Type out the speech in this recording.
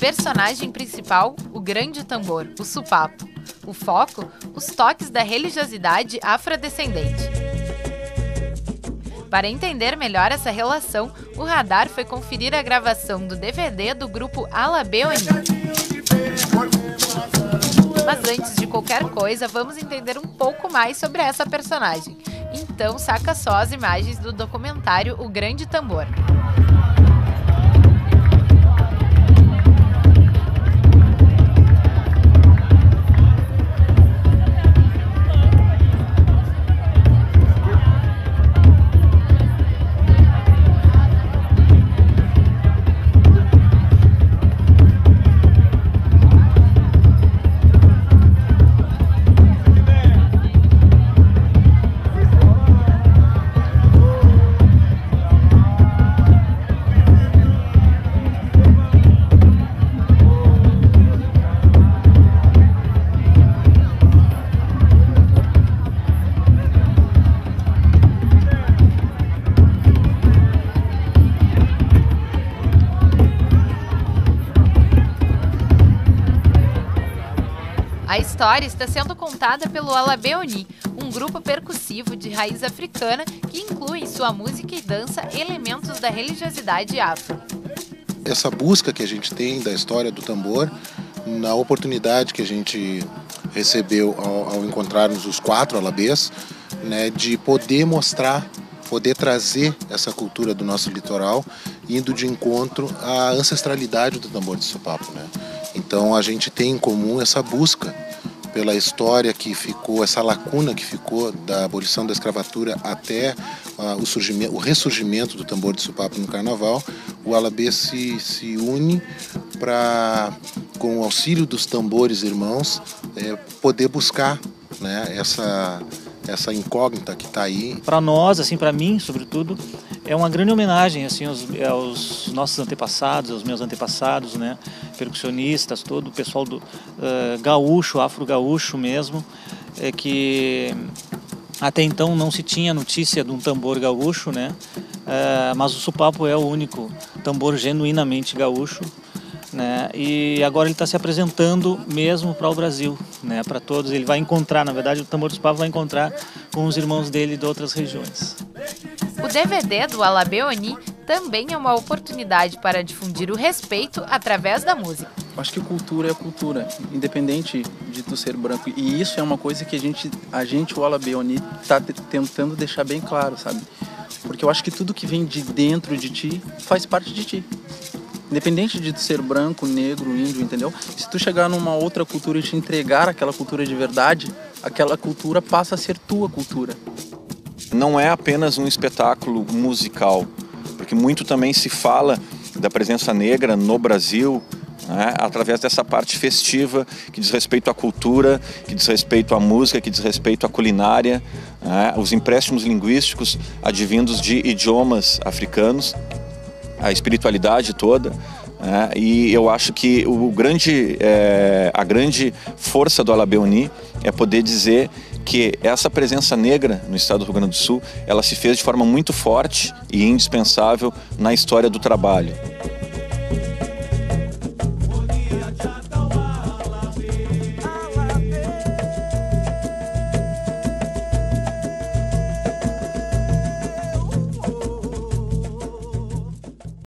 personagem principal, o grande tambor, o supapo. O foco, os toques da religiosidade afrodescendente. Para entender melhor essa relação, o Radar foi conferir a gravação do DVD do grupo Alabê Oni. Mas antes de qualquer coisa, vamos entender um pouco mais sobre essa personagem. Então, saca só as imagens do documentário O Grande Tambor. A história está sendo contada pelo Alabê Oni, um grupo percussivo de raiz africana que inclui em sua música e dança elementos da religiosidade afro. Essa busca que a gente tem da história do tambor, na oportunidade que a gente recebeu ao encontrarmos os 4 alabês, né, de poder mostrar, poder trazer essa cultura do nosso litoral, indo de encontro à ancestralidade do tambor de supapo, né? Então a gente tem em comum essa busca pela história que ficou, essa lacuna que ficou da abolição da escravatura até o ressurgimento do tambor de supapo no carnaval. O Alabê se une para, com o auxílio dos tambores irmãos, poder buscar, né, essa incógnita que está aí. Para nós, assim, para mim, sobretudo, é uma grande homenagem assim aos nossos antepassados, aos meus antepassados, né, percussionistas, todo o pessoal do gaúcho, afro-gaúcho mesmo, que até então não se tinha notícia de um tambor gaúcho, né, mas o supapo é o único tambor genuinamente gaúcho, né, e agora ele está se apresentando mesmo para o Brasil, né, para todos. Ele vai encontrar, na verdade, o tambor do supapo vai encontrar com os irmãos dele de outras regiões. O DVD do Alabê Oni também é uma oportunidade para difundir o respeito através da música. Acho que cultura é cultura, independente de tu ser branco. E isso é uma coisa que a gente o Alabê Oni, está tentando deixar bem claro, sabe? Porque eu acho que tudo que vem de dentro de ti faz parte de ti. Independente de tu ser branco, negro, índio, entendeu? Se tu chegar numa outra cultura e te entregar aquela cultura de verdade, aquela cultura passa a ser tua cultura. Não é apenas um espetáculo musical, porque muito também se fala da presença negra no Brasil, né, através dessa parte festiva que diz respeito à cultura, que diz respeito à música, que diz respeito à culinária, né, os empréstimos linguísticos advindos de idiomas africanos, a espiritualidade toda. E eu acho que a grande força do Alabê Oni é poder dizer que essa presença negra no estado do Rio Grande do Sul, ela se fez de forma muito forte e indispensável na história do trabalho.